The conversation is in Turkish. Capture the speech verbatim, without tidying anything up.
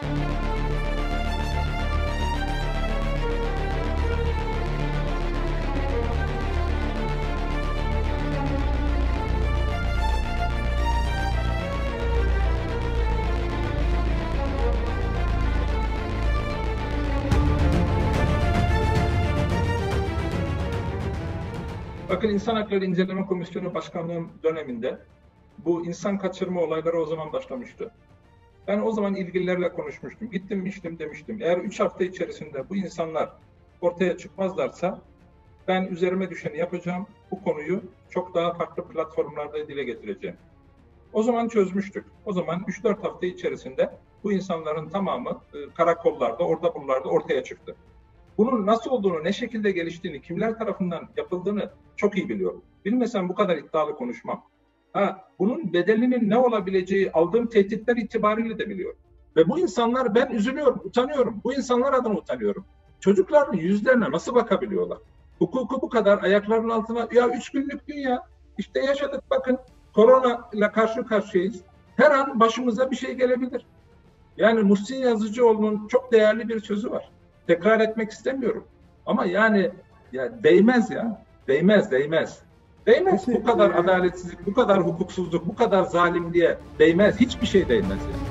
Bakın, İnsan Hakları İnceleme Komisyonu Başkanlığım döneminde bu insan kaçırma olayları o zaman başlamıştı. Ben o zaman ilgililerle konuşmuştum. Gittim içtim demiştim. Eğer üç hafta içerisinde bu insanlar ortaya çıkmazlarsa ben üzerime düşeni yapacağım. Bu konuyu çok daha farklı platformlarda dile getireceğim. O zaman çözmüştük. O zaman üç dört hafta içerisinde bu insanların tamamı karakollarda, orada buralarda ortaya çıktı. Bunun nasıl olduğunu, ne şekilde geliştiğini, kimler tarafından yapıldığını çok iyi biliyorum. Bilmesem bu kadar iddialı konuşmam. Ha, bunun bedelinin ne olabileceği aldığım tehditler itibariyle de biliyorum. Ve bu insanlar, ben üzülüyorum, utanıyorum. Bu insanlar adına utanıyorum. Çocukların yüzlerine nasıl bakabiliyorlar? Hukuku bu kadar ayaklarının altına, ya üç günlük dünya, işte yaşadık bakın, korona ile karşı karşıyayız. Her an başımıza bir şey gelebilir. Yani Muhsin Yazıcıoğlu'nun çok değerli bir sözü var. Tekrar etmek istemiyorum. Ama yani ya değmez ya. Değmez, değmez. Değmez. Bu kadar adaletsizlik, bu kadar hukuksuzluk, bu kadar zalimliğe değmez. Hiçbir şey değmez ya.